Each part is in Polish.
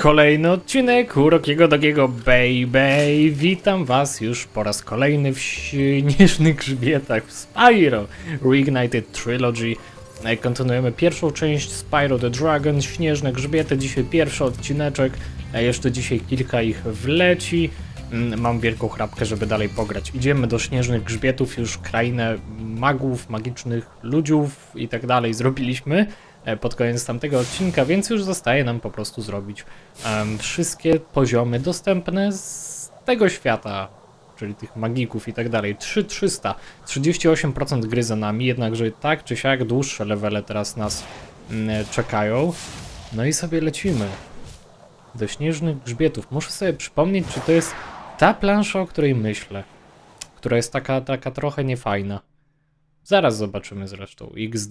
Kolejny odcinek Urokiego Dogiego Baby. Witam was już po raz kolejny w Śnieżnych Grzbietach w Spyro Reignited Trilogy. Kontynuujemy pierwszą część Spyro the Dragon, Śnieżne Grzbiety. Dzisiaj pierwszy odcineczek, a jeszcze dzisiaj kilka ich wleci. Mam wielką chrapkę, żeby dalej pograć. Idziemy do Śnieżnych Grzbietów, już krainę magów, magicznych ludziów i tak dalej zrobiliśmy pod koniec tamtego odcinka, więc już zostaje nam po prostu zrobić wszystkie poziomy dostępne z tego świata, czyli tych magików i tak dalej. 3300, 38% gry za nami, jednakże tak czy siak dłuższe levele teraz nas czekają. No i sobie lecimy do Śnieżnych Grzbietów. Muszę sobie przypomnieć, czy to jest ta plansza, o której myślę, która jest taka trochę niefajna. Zaraz zobaczymy zresztą. XD.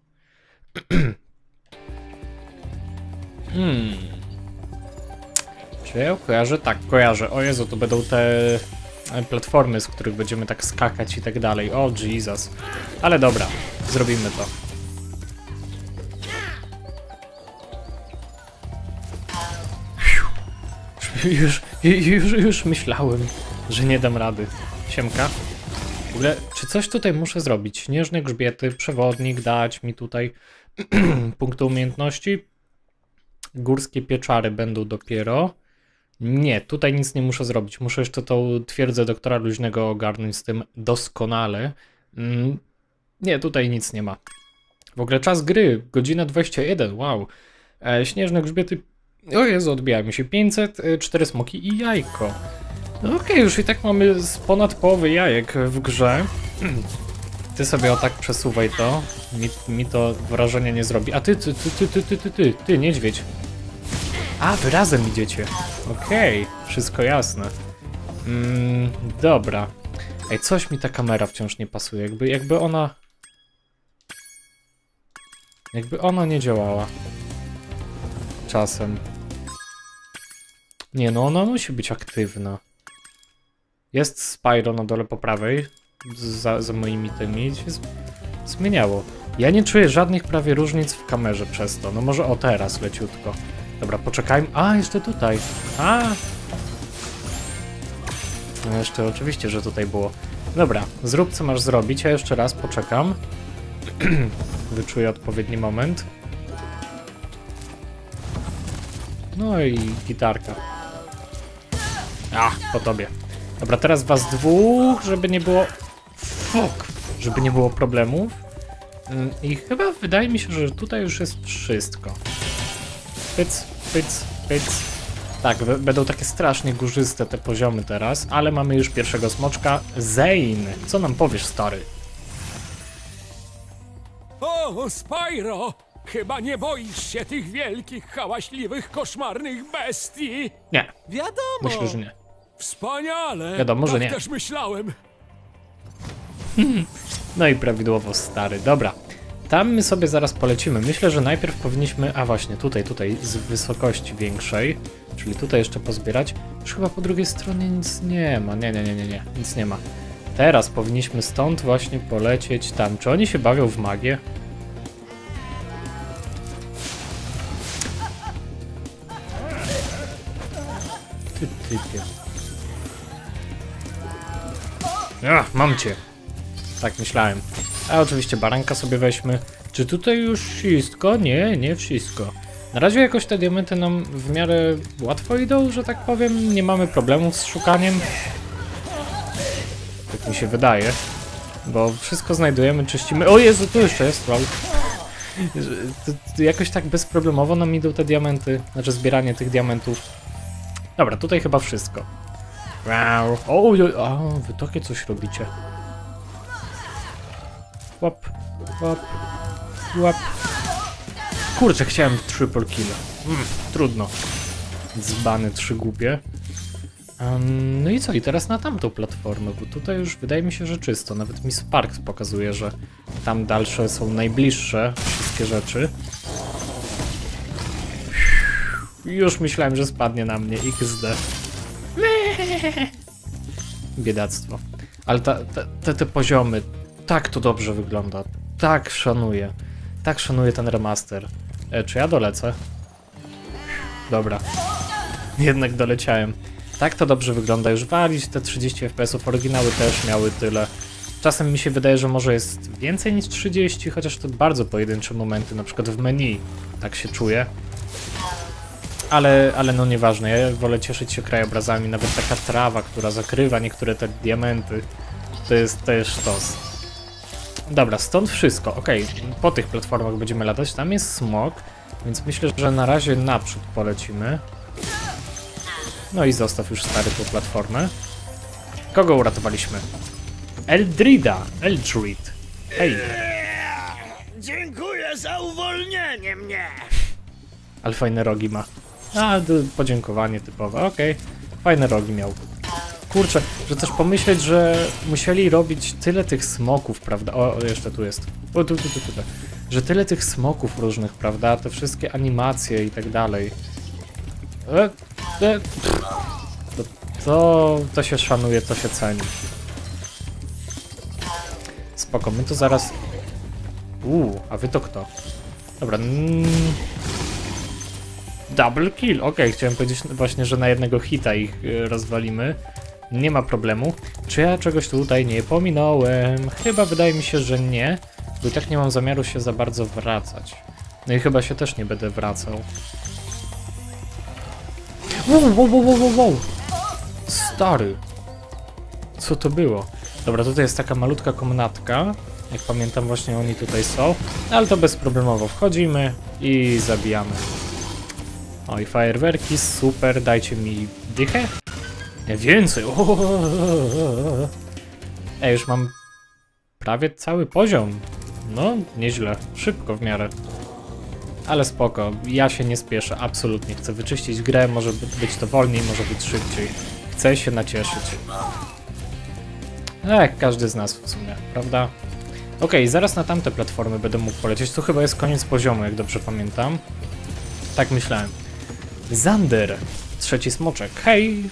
Czy ja ją kojarzę? Tak, kojarzę. O Jezu, to będą te platformy, z których będziemy tak skakać i tak dalej. O Jesus. Ale dobra, zrobimy to. Już myślałem, że nie dam rady. Siemka. W ogóle, czy coś tutaj muszę zrobić? Śnieżne Grzbiety, przewodnik, dać mi tutaj punkty umiejętności. Górskie pieczary będą dopiero. Nie, tutaj nic nie muszę zrobić. Muszę jeszcze tą twierdzę doktora Luźnego ogarnąć z tym doskonale. Nie, tutaj nic nie ma. W ogóle czas gry, godzina 21, wow. Śnieżne Grzbiety, o Jezu, odbija mi się 500, 4 smoki i jajko. No okej, już i tak mamy z ponad połowy jajek w grze. Ty sobie o tak przesuwaj to. Mi to wrażenia nie zrobi. A ty, niedźwiedź. A, wy razem idziecie. Okej, wszystko jasne. Dobra. Ej, coś mi ta kamera wciąż nie pasuje. Jakby ona... Jakby ona nie działała. Czasem. Nie no, ona musi być aktywna. Jest Spyro na dole po prawej. Za moimi tymi się zmieniało. Ja nie czuję żadnych prawie różnic w kamerze przez to. No może o teraz leciutko. Dobra, poczekajmy. A, jeszcze tutaj. A! No jeszcze oczywiście, że tutaj było. Dobra, zrób co masz zrobić. Ja jeszcze raz poczekam. Wyczuję odpowiedni moment. No i gitarka. A, po tobie. Dobra, teraz was dwóch, żeby nie było... Fuck! Żeby nie było problemów. I chyba wydaje mi się, że tutaj już jest wszystko. Pyc, pyc, pyc. Tak, będą takie strasznie górzyste te poziomy teraz, ale mamy już pierwszego smoczka. Zane, co nam powiesz, stary? O, Spyro! Chyba nie boisz się tych wielkich, hałaśliwych, koszmarnych bestii? Nie. Wiadomo! Myślę, że nie. Wspaniale! Wiadomo, że tak nie. też myślałem. No i prawidłowo, stary. Dobra. Tam my sobie zaraz polecimy. Myślę, że najpierw powinniśmy... A właśnie, tutaj, z wysokości większej. Czyli tutaj jeszcze pozbierać. Już chyba po drugiej stronie nic nie ma. Nie. Nic nie ma. Teraz powinniśmy stąd właśnie polecieć tam. Czy oni się bawią w magię? Ty typie. Mam cię. Tak myślałem. A oczywiście baranka sobie weźmy. Czy tutaj już wszystko? Nie, nie wszystko. Na razie jakoś te diamenty nam w miarę łatwo idą, że tak powiem. Nie mamy problemów z szukaniem. Tak mi się wydaje. Bo wszystko znajdujemy, czyścimy. O Jezu, tu jeszcze jest troll. Jakoś tak bezproblemowo nam idą te diamenty. Znaczy zbieranie tych diamentów. Dobra, tutaj chyba wszystko. O, wy takie coś robicie. Łap, łap, łap. Kurczę, chciałem triple kill. Trudno. Dzbany 3 głupie. No i co? I teraz na tamtą platformę, bo tutaj już wydaje mi się, że czysto. Nawet mi Sparks pokazuje, że tam dalsze są najbliższe wszystkie rzeczy. Już myślałem, że spadnie na mnie XD. Biedactwo. Ale te poziomy, tak to dobrze wygląda. Tak szanuję. Tak szanuję ten remaster. Czy ja dolecę? Dobra. Jednak doleciałem. Tak to dobrze wygląda, już walić te 30 FPS-ów, oryginały też miały tyle. Czasem mi się wydaje, że może jest więcej niż 30, chociaż to bardzo pojedyncze momenty, na przykład w menu tak się czuję. Ale no nieważne, ja wolę cieszyć się krajobrazami, nawet taka trawa, która zakrywa niektóre te diamenty, to jest też sztos. Dobra, stąd wszystko, okej, po tych platformach będziemy latać, tam jest smok, więc myślę, że na razie naprzód polecimy. No i zostaw już stary tą platformę. Kogo uratowaliśmy? Eldrid. Hej. Dziękuję za uwolnienie mnie. Ale fajne rogi ma. A, podziękowanie typowe, okej. Fajne rogi miał. Kurczę, że też pomyśleć, że musieli robić tyle tych smoków, prawda? O, jeszcze tu jest. O, tu. Że tyle tych smoków różnych, prawda? Te wszystkie animacje i tak dalej. To się szanuje, to się ceni. Spoko, my to zaraz... a wy to kto? Dobra. Double kill. Okej, chciałem powiedzieć właśnie, że na jednego hita ich rozwalimy. Nie ma problemu. Czy ja czegoś tutaj nie pominąłem? Chyba wydaje mi się, że nie. Bo i tak nie mam zamiaru się za bardzo wracać. No i chyba się też nie będę wracał. Wow. Stary. Co to było? Dobra, tutaj jest taka malutka komnatka. Jak pamiętam, właśnie oni tutaj są. Ale to bezproblemowo wchodzimy i zabijamy. Oj, fajerwerki, super, dajcie mi dychę. Nie, więcej. Ej, już mam prawie cały poziom. No, nieźle, szybko w miarę. Ale spoko, ja się nie spieszę, absolutnie. Chcę wyczyścić grę, może być to wolniej, może być szybciej. Chcę się nacieszyć. Jak każdy z nas w sumie, prawda? Okej, zaraz na tamte platformy będę mógł polecieć. Tu chyba jest koniec poziomu, jak dobrze pamiętam. Tak myślałem. Zander, trzeci smoczek, hej!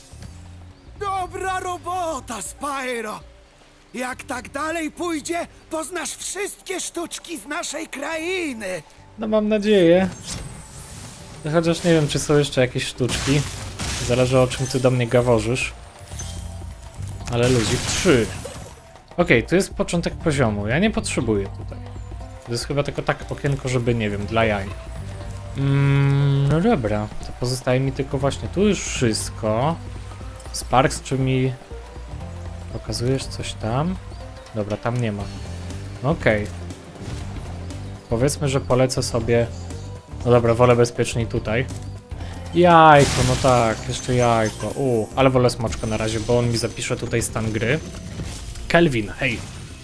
Dobra robota, Spyro. Jak tak dalej pójdzie, poznasz wszystkie sztuczki z naszej krainy. No mam nadzieję. Chociaż nie wiem, czy są jeszcze jakieś sztuczki. Zależy, o czym ty do mnie gaworzysz. Ale ludzik 3. Okej, tu jest początek poziomu. Ja nie potrzebuję tutaj. To jest chyba tylko tak okienko, żeby, nie wiem, dla jaj. No dobra, to pozostaje mi tylko właśnie tu już wszystko. Sparks, czy mi pokazujesz coś tam? Dobra, tam nie ma. Okej. Powiedzmy, że polecę sobie... No dobra, wolę bezpieczniej tutaj. Jajko, no tak, jeszcze jajko. Ale wolę smoczka na razie, bo on mi zapisze tutaj stan gry. Kelvin, hej.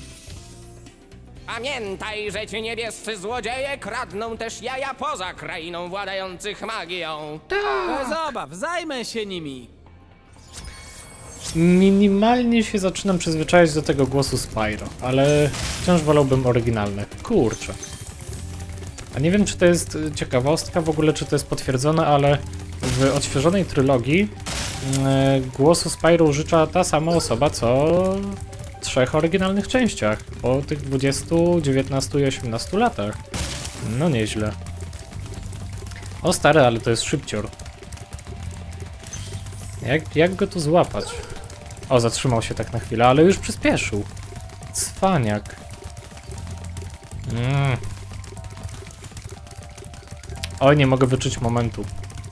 Pamiętaj, że ci niebiescy złodzieje kradną też jaja poza krainą władających magią. Bez obaw, zajmę się nimi. Minimalnie się zaczynam przyzwyczaić do tego głosu Spyro, ale wciąż wolałbym oryginalny. Kurczę. A nie wiem, czy to jest ciekawostka w ogóle, czy to jest potwierdzone, ale w odświeżonej trylogii głosu Spyro użycza ta sama osoba, co w 3 oryginalnych częściach, po tych 20, 19 i 18 latach. No nieźle. O stary, ale to jest szybcior. Jak go tu złapać? O, zatrzymał się tak na chwilę, ale już przyspieszył. Cwaniak. Oj, nie mogę wyczuć momentu.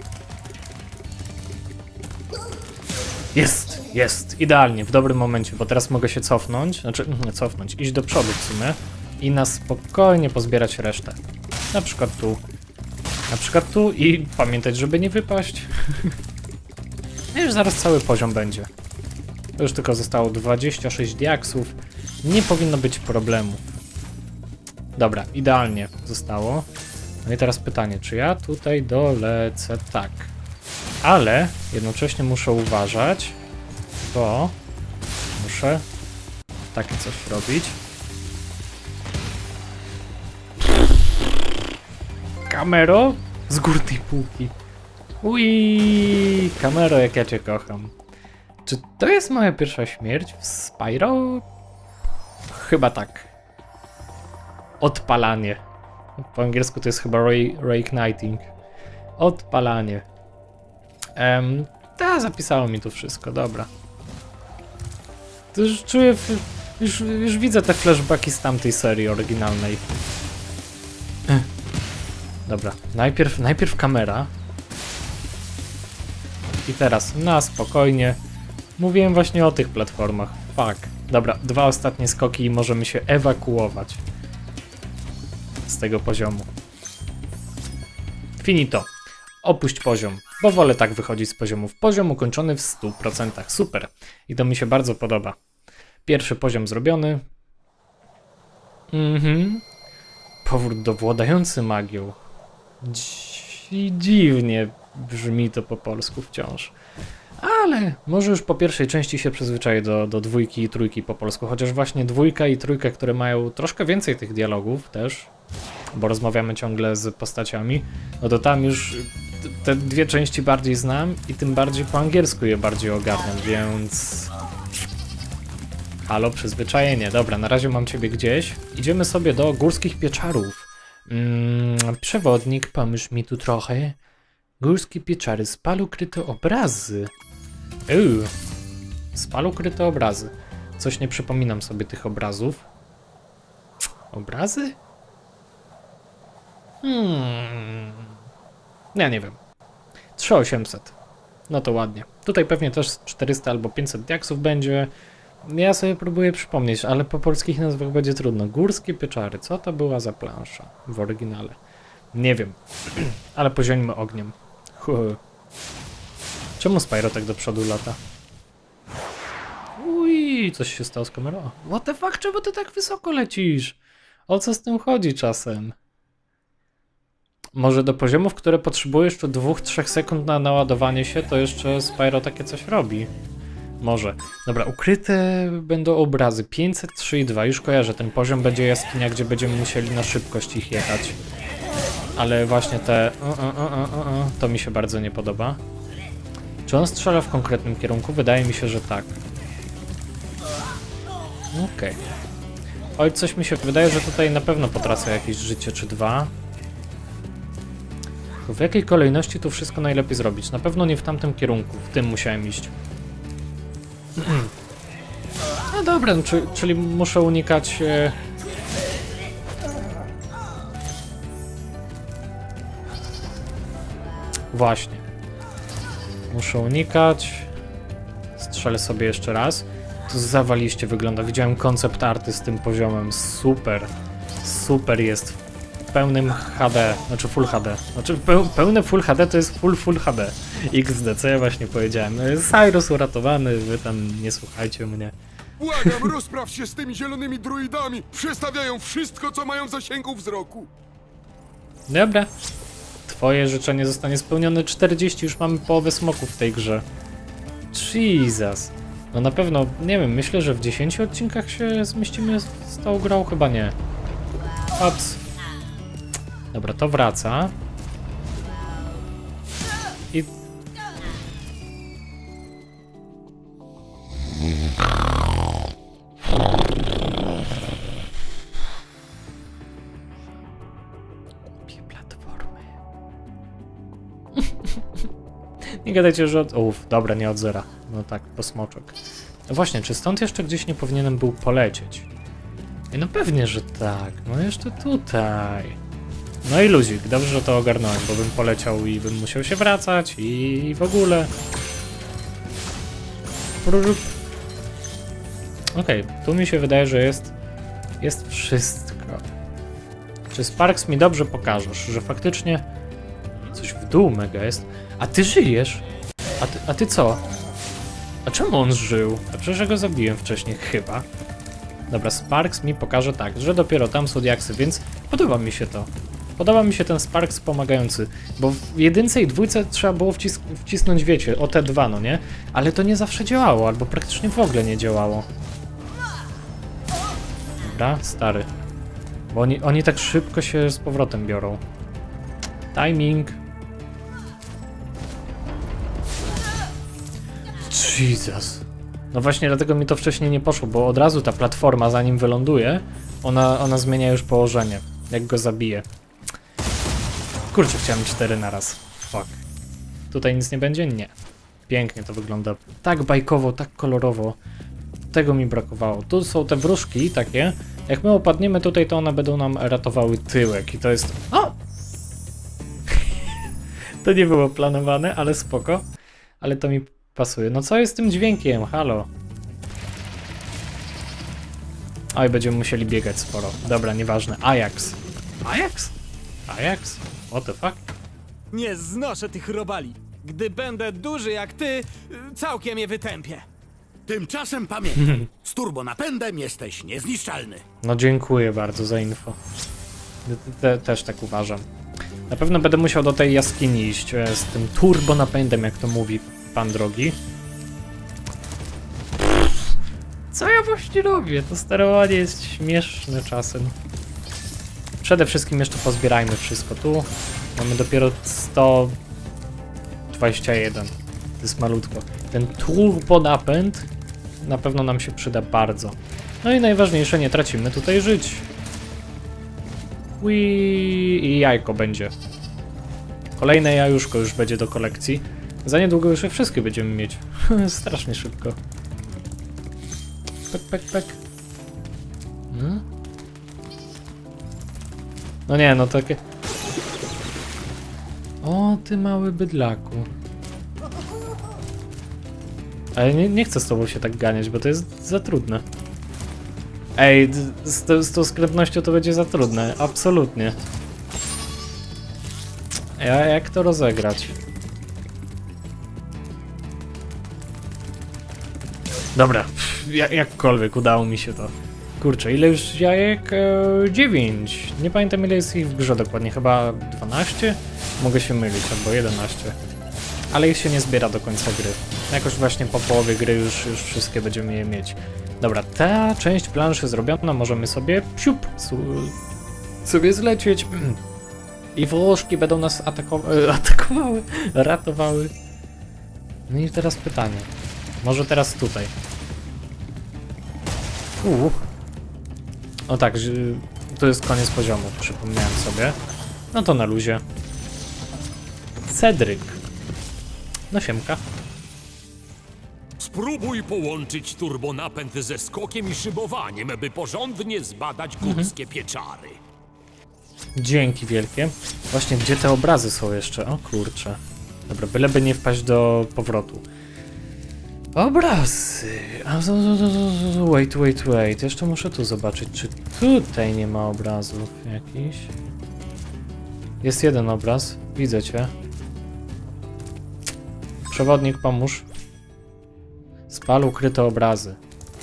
Jest, idealnie, w dobrym momencie, bo teraz mogę się cofnąć, iść do przodu w sumie i na spokojnie pozbierać resztę. Na przykład tu i pamiętać, żeby nie wypaść. I już zaraz cały poziom będzie. To już tylko zostało 26 diaksów, nie powinno być problemu. Dobra, idealnie zostało. No i teraz pytanie, czy ja tutaj dolecę? Tak. Ale jednocześnie muszę uważać, bo muszę takie coś robić. Kamero z górnej półki. Ui, kamero, jak ja cię kocham. Czy to jest moja pierwsza śmierć w Spyro? Chyba tak. Odpalanie. Po angielsku to jest chyba reigniting. Odpalanie. Zapisało mi tu wszystko, dobra. To już czuję, już widzę te flashbacki z tamtej serii oryginalnej. Dobra, najpierw kamera. I teraz na spokojnie. Mówiłem właśnie o tych platformach. Fuck. Dobra, 2 ostatnie skoki i możemy się ewakuować z tego poziomu. Finito. Opuść poziom, bo wolę tak wychodzić z poziomów. Poziom ukończony w 100%. Super. I to mi się bardzo podoba. Pierwszy poziom zrobiony. Powrót do władający magią. Dziwnie brzmi to po polsku wciąż. Ale może już po pierwszej części się przyzwyczaję do 2 i 3 po polsku. Chociaż właśnie 2 i 3, które mają troszkę więcej tych dialogów też, bo rozmawiamy ciągle z postaciami, no to tam już te 2 części bardziej znam i tym bardziej po angielsku je bardziej ogarniam, więc... Halo, przyzwyczajenie. Dobra, na razie mam ciebie gdzieś. Idziemy sobie do górskich pieczarów. Przewodnik, pomóż mi tu trochę. Górskie pieczary, spal ukryte obrazy. Spal ukryte obrazy. Coś nie przypominam sobie tych obrazów. Obrazy? Ja nie wiem. 3800. No to ładnie. Tutaj pewnie też 400 albo 500 diaksów będzie. Ja sobie próbuję przypomnieć, ale po polskich nazwach będzie trudno. Górskie pieczary. Co to była za plansza w oryginale? Nie wiem. Ale poziońmy ogniem. Czemu Spyro tak do przodu lata? Uj, coś się stało z kamerą. What the fuck, czemu ty tak wysoko lecisz? O co z tym chodzi czasem? Może do poziomów, które potrzebujesz jeszcze 2-3 sekund na naładowanie się, to jeszcze Spyro takie coś robi. Może. Dobra, ukryte będą obrazy. 503,2. Już kojarzę, ten poziom będzie jaskinia, gdzie będziemy musieli na szybkość ich jechać. Ale właśnie te... to mi się bardzo nie podoba. Czy on strzela w konkretnym kierunku? Wydaje mi się, że tak. Okej. Oj, coś mi się wydaje, że tutaj na pewno potracę jakieś życie czy 2. W jakiej kolejności tu wszystko najlepiej zrobić? Na pewno nie w tamtym kierunku. W tym musiałem iść. No dobra, no, czyli muszę unikać... Właśnie. Muszę unikać. Strzelę sobie jeszcze raz. To zawaliście wygląda. Widziałem koncept arty z tym poziomem. Super. Super jest. W pełnym HD. Znaczy Full HD. Znaczy pełne Full HD to jest Full HD. XD, co ja właśnie powiedziałem. Cyrus uratowany, wy tam nie słuchajcie mnie. Błagam, rozpraw się z tymi zielonymi druidami. Przestawiają wszystko, co mają w zasięgu wzroku. Dobra. Twoje życzenie zostanie spełnione. 40, już mamy połowę smoków w tej grze. Jesus. No na pewno, nie wiem, myślę, że w 10 odcinkach się zmieścimy z tą grą, chyba nie. Ops. Dobra, to wraca. I... Nie gadajcie, że od... dobra, nie od zera. No tak, po smoczek. No właśnie, czy stąd jeszcze gdzieś nie powinienem był polecieć? No pewnie, że tak. No jeszcze tutaj. No i luzik, dobrze, że to ogarnąłem, bo bym poleciał i bym musiał się wracać i w ogóle. Okej, tu mi się wydaje, że jest wszystko. Czy Sparks mi dobrze pokażesz, że faktycznie coś w dół mega jest? A ty żyjesz? A ty co? A czemu on żył? A przecież ja go zabiłem wcześniej, chyba. Dobra, Sparks mi pokaże tak, że dopiero tam są diaksy, więc podoba mi się to. Podoba mi się ten Sparks pomagający, bo w 1 i 2 trzeba było wcisnąć, wiecie, o te 2, no nie? Ale to nie zawsze działało, albo praktycznie w ogóle nie działało. Dobra, stary. Bo oni tak szybko się z powrotem biorą. Timing. Jesus. No właśnie dlatego mi to wcześniej nie poszło, bo od razu ta platforma, zanim wyląduje, ona zmienia już położenie, jak go zabije. Kurczę, chciałem 4 naraz. Fuck. Tutaj nic nie będzie? Nie. Pięknie to wygląda. Tak bajkowo, tak kolorowo. Tego mi brakowało. Tu są te wróżki takie. Jak my opadniemy tutaj, to one będą nam ratowały tyłek. I to jest... O! To nie było planowane, ale spoko. Ale to mi pasuje. No co jest z tym dźwiękiem? Halo. Oj, będziemy musieli biegać sporo. Dobra, nieważne. Ajax. Ajax? Ajax? What the fuck? Nie znoszę tych robali. Gdy będę duży jak ty, całkiem je wytępię. Tymczasem pamiętaj, z turbonapędem jesteś niezniszczalny. No dziękuję bardzo za info. Też tak uważam. Na pewno będę musiał do tej jaskini iść z tym turbonapędem, jak to mówi pan drogi. Co ja właśnie robię? To sterowanie jest śmieszne czasem. Przede wszystkim jeszcze pozbierajmy wszystko tu. Mamy dopiero 121. To jest malutko. Ten turbonapęd na pewno nam się przyda bardzo. No i najważniejsze, nie tracimy tutaj żyć. I jajko będzie. Kolejne jajuszko już będzie do kolekcji. Za niedługo już je wszystkie będziemy mieć. Strasznie szybko. Pek, pek, pek. No nie, no takie... O, ty mały bydlaku. Ale nie chcę z tobą się tak ganiać, bo to jest za trudne. Ej, z tą skrętnością to będzie za trudne, absolutnie. Jak to rozegrać? Dobra, jakkolwiek udało mi się to. Kurczę, ile już jajek? 9. Nie pamiętam, ile jest ich w grze dokładnie, chyba 12? Mogę się mylić, albo 11. Ale ich się nie zbiera do końca gry. Jakoś właśnie po połowie gry już wszystkie będziemy je mieć. Dobra, ta część planszy zrobiona, możemy sobie sobie zlecieć. I wróżki będą nas atakowały, ratowały. No i teraz pytanie. Może teraz tutaj. O tak, to jest koniec poziomu, przypomniałem sobie. No to na luzie. Cedryk. No siemka. Spróbuj połączyć turbonapęd ze skokiem i szybowaniem, by porządnie zbadać górskie pieczary. Dzięki wielkie. Właśnie, gdzie te obrazy są jeszcze? O kurczę. Dobra, byleby nie wpaść do powrotu. Obrazy. Wait. Jeszcze muszę tu zobaczyć, czy tutaj nie ma obrazów jakichś. Jest jeden obraz. Widzę cię. Przewodnik, pomóż. Spal ukryte obrazy.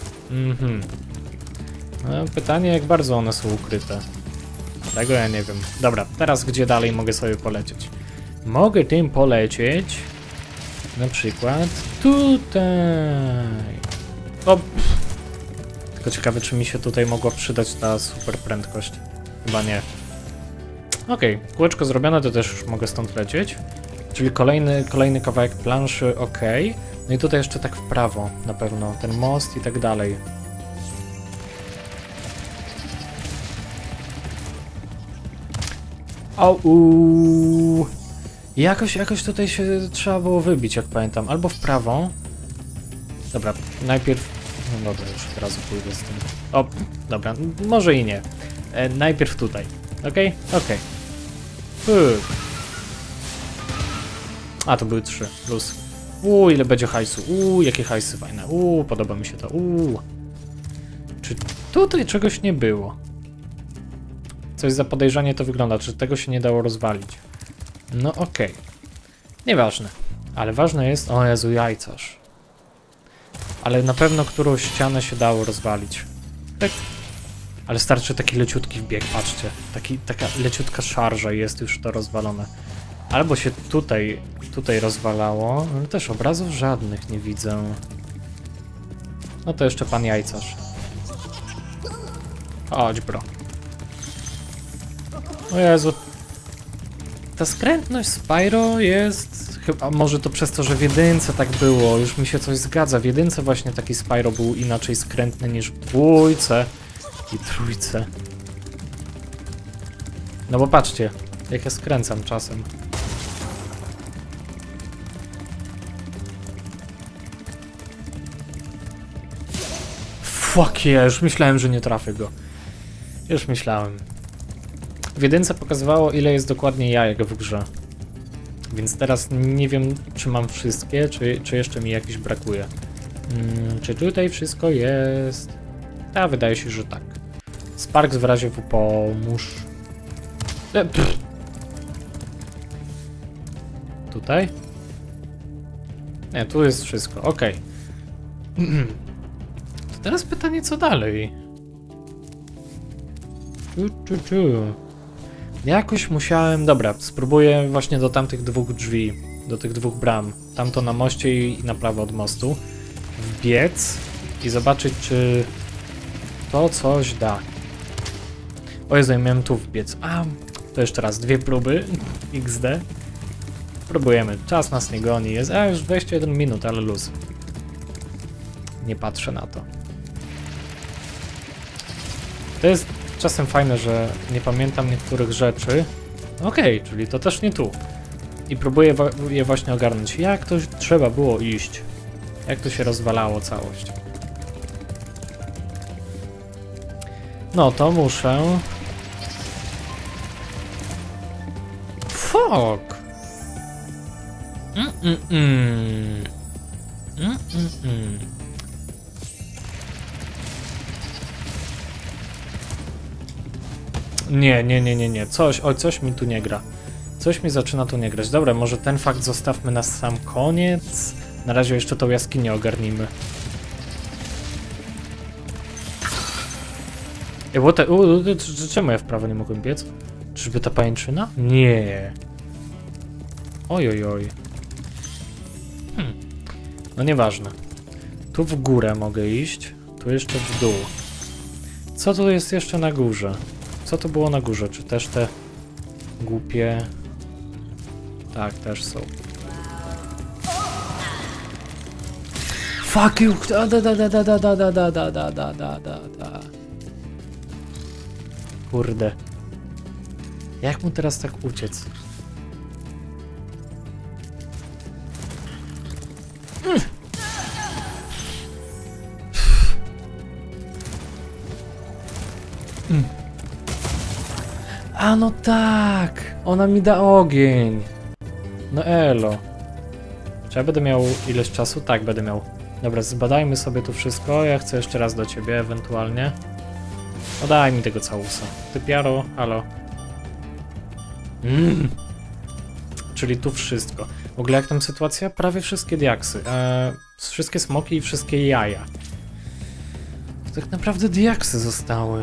No, pytanie, jak bardzo one są ukryte. Tego ja nie wiem. Dobra, teraz gdzie dalej mogę sobie polecieć? Mogę tym polecieć. Na przykład tutaj. O! Tylko ciekawe, czy mi się tutaj mogła przydać ta super prędkość. Chyba nie. Okej, kółeczko zrobione, to też już mogę stąd lecieć. Czyli kolejny kawałek planszy, okej. No i tutaj jeszcze tak w prawo, na pewno. Ten most i tak dalej. Jakoś tutaj się trzeba było wybić, jak pamiętam. Albo w prawo. Dobra, najpierw... No dobra, już od razu pójdę z tym. O, dobra, może i nie. Najpierw tutaj. Okej? Okej. A, to były 3. Plus. Ile będzie hajsu. Jakie hajsy fajne. Podoba mi się to. Czy tutaj czegoś nie było? Coś za podejrzanie to wygląda. Czy tego się nie dało rozwalić? No okej. Nieważne. Ale ważne jest... O Jezu, jajcarz. Ale na pewno którąś ścianę się dało rozwalić. Tak. Ale starczy taki leciutki wbieg, patrzcie. Taka leciutka szarża i jest już to rozwalone. Albo się tutaj rozwalało, ale też obrazów żadnych nie widzę. No to jeszcze pan jajcarz. Chodź, bro. O Jezu. Ta skrętność Spyro jest... Chyba może to przez to, że w jedynce tak było. Już mi się coś zgadza. W jedynce właśnie taki Spyro był inaczej skrętny niż w dwójce i trójce. No bo patrzcie, jak ja skręcam czasem. Fuck yeah, już myślałem, że nie trafię go. Już myślałem. W jedynce pokazywało, ile jest dokładnie jajek w grze. Więc teraz nie wiem, czy mam wszystkie, czy jeszcze mi jakiś brakuje. Czy tutaj wszystko jest? A, wydaje się, że tak. Sparks w razie W pomóż. Tutaj? Nie, tu jest wszystko, okej. To teraz pytanie, co dalej? Jakoś musiałem... Dobra, spróbuję właśnie do tamtych dwóch drzwi, do tych dwóch bram. Tamto na moście i na prawo od mostu. Wbiec i zobaczyć, czy to coś da. O Jezu, ja miałem tu wbiec. A, to jeszcze raz, 2 próby. XD. Próbujemy. Czas nas nie goni. Jest, już 21 minut, ale luz. Nie patrzę na to. To jest czasem fajne, że nie pamiętam niektórych rzeczy. Okej, czyli to też nie tu. I próbuję je właśnie ogarnąć. Jak to trzeba było iść? Jak to się rozwalało całość? No to muszę... Fuck! Nie. Coś mi tu nie gra. Coś mi zaczyna tu nie grać. Dobra, może ten fakt zostawmy na sam koniec. Na razie jeszcze tą jaskinię ogarnijmy. Czemu ja w prawo nie mogłem biec? Czyżby ta pajęczyna? Nie. Oj. No nieważne. Tu w górę mogę iść. Tu jeszcze w dół. Co tu jest jeszcze na górze? Co to było na górze? Czy też te głupie... Tak, też są. Fuck you! Kurde. Jak mu teraz tak uciec? A no tak! Ona mi da ogień! No elo. Czy ja będę miał ileś czasu? Tak, będę miał. Dobra, zbadajmy sobie tu wszystko. Ja chcę jeszcze raz do ciebie, ewentualnie. No daj mi tego całusa. Ty piaro, halo. Czyli tu wszystko. W ogóle jak tam sytuacja? Prawie wszystkie diaksy. Wszystkie smoki i wszystkie jaja. To tak naprawdę diaksy zostały.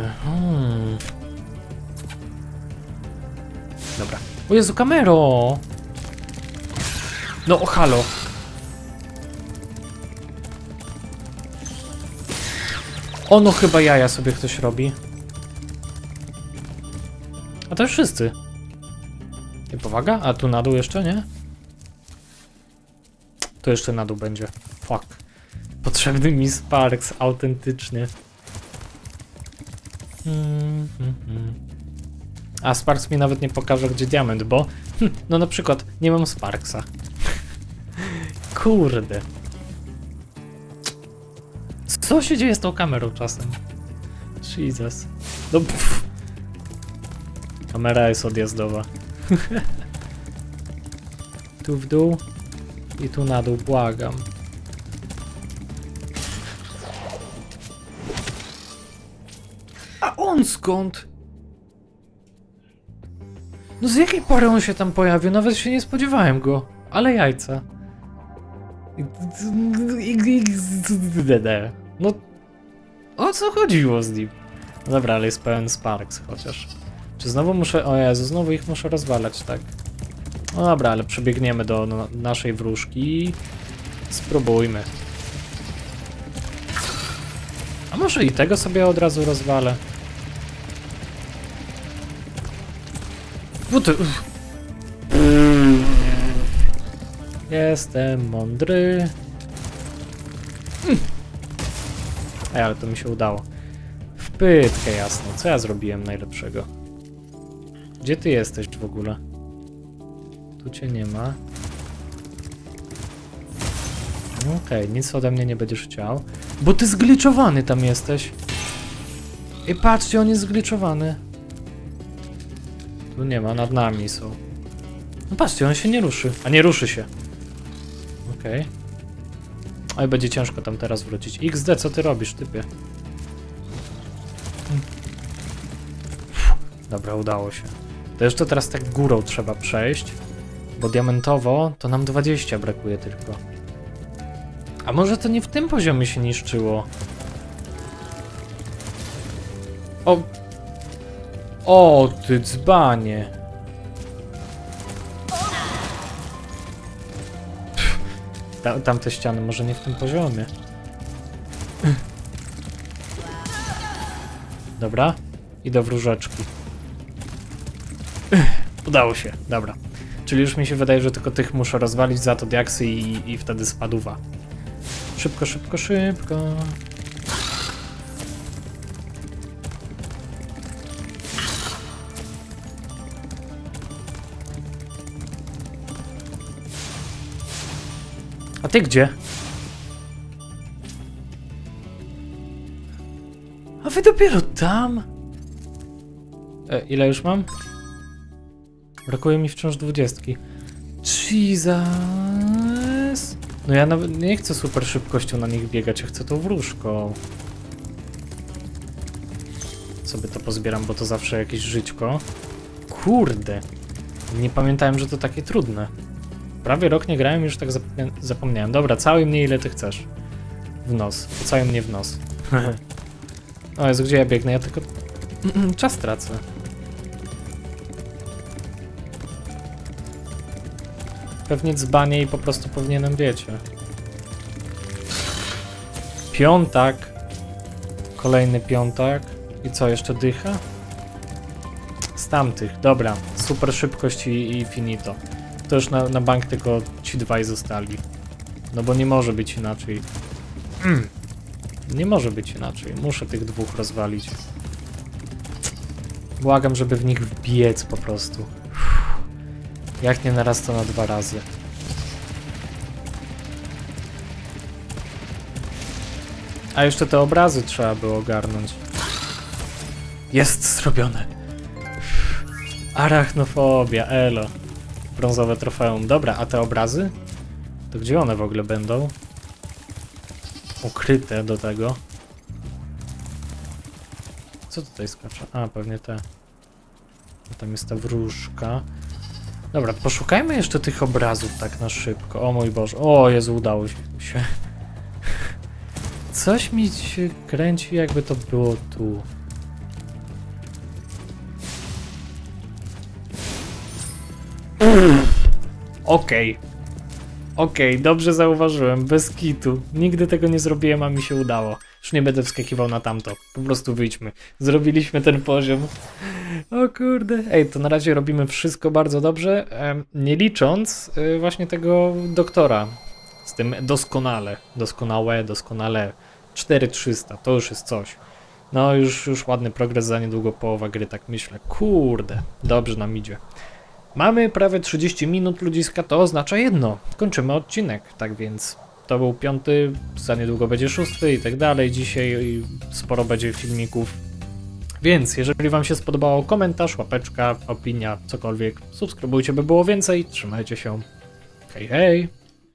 Dobra. O Jezu, kamero! No, halo! Ono chyba jaja sobie ktoś robi. A to już wszyscy. I powaga? A tu na dół jeszcze, nie? To jeszcze na dół będzie. Fuck. Potrzebny mi Sparks, autentycznie. A Sparks mi nawet nie pokaże, gdzie diament, bo... no na przykład, nie mam Sparksa. Kurde. Co się dzieje z tą kamerą czasem? Jesus. No, kamera jest odjazdowa. Tu w dół i tu na dół, błagam. A on skąd? No z jakiej pory on się tam pojawił? Nawet się nie spodziewałem go. Ale jajca. No, o co chodziło z nim? No dobra, ale jest pełen Sparks chociaż. Czy znowu muszę... O Jezu, znowu ich muszę rozwalać, tak? No dobra, ale przebiegniemy do naszej wróżki. Spróbujmy. A może i tego sobie od razu rozwalę? No to... Jestem mądry. Ej, ale to mi się udało. W pytkę, jasno. Co ja zrobiłem najlepszego? Gdzie ty jesteś w ogóle? Tu cię nie ma. Okej, nic ode mnie nie będziesz chciał. Bo ty zgliczowany tam jesteś. I patrzcie, on jest zgliczowany. Tu nie ma, nad nami są. No patrzcie, on się nie ruszy. A nie ruszy się. Okej. Oj, będzie ciężko tam teraz wrócić. XD, co ty robisz, typie? Dobra, udało się. To jeszcze teraz tak górą trzeba przejść. Bo diamentowo to nam 20 brakuje tylko. A może to nie w tym poziomie się niszczyło? O, ty dzbanie. Tamte ściany może nie w tym poziomie. Dobra, idę w różeczki. Udało się, dobra. Czyli już mi się wydaje, że tylko tych muszę rozwalić, za to diaksy i wtedy spadówa. Szybko, szybko, szybko. A ty gdzie? A wy dopiero tam? Ile już mam? Brakuje mi wciąż 20. Jesus! No ja nawet nie chcę super szybkością na nich biegać, ja chcę tą wróżką. Sobie to pozbieram, bo to zawsze jakieś żyćko. Kurde! Nie pamiętałem, że to takie trudne. Prawie rok nie grałem, już tak zapomniałem. Dobra, cały mnie ile ty chcesz. W nos. Pocałuj mnie w nos. O Jezu, gdzie ja biegnę? Ja tylko czas tracę. Pewnie dzbanie i po prostu powinienem, wiecie. Piątak. Kolejny piątak. I co, jeszcze dycha? Z tamtych, dobra. Super szybkość i finito. To już na bank tylko ci dwaj zostali. No bo nie może być inaczej. Nie może być inaczej. Muszę tych dwóch rozwalić. Błagam, żeby w nich wbiec po prostu. Jak nie naraz, to na 2 razy. A jeszcze te obrazy trzeba było ogarnąć. Jest zrobione. Arachnofobia, elo. Brązowe trofeum. Dobra, a te obrazy? To gdzie one w ogóle będą? Ukryte do tego. Co tutaj skacze? A, pewnie te. Tam jest ta wróżka. Dobra, poszukajmy jeszcze tych obrazów tak na szybko. O mój Boże. O Jezu, udało się. Coś mi się kręci, jakby to było tu. Okej, dobrze zauważyłem, bez kitu. Nigdy tego nie zrobiłem, a mi się udało. Już nie będę wskakiwał na tamto. Po prostu wyjdźmy. Zrobiliśmy ten poziom. O kurde. Ej, to na razie robimy wszystko bardzo dobrze, nie licząc właśnie tego doktora. Z tym doskonale. Doskonale. 4300, to już jest coś. No już ładny progres, za niedługo połowa gry, tak myślę. Kurde, dobrze nam idzie. Mamy prawie 30 minut, ludziska, to oznacza jedno. Kończymy odcinek, tak więc to był 5, za niedługo będzie 6 i tak dalej. Dzisiaj sporo będzie filmików. Więc jeżeli wam się spodobało, komentarz, łapeczka, opinia, cokolwiek, subskrybujcie, by było więcej. Trzymajcie się. Hej, hej!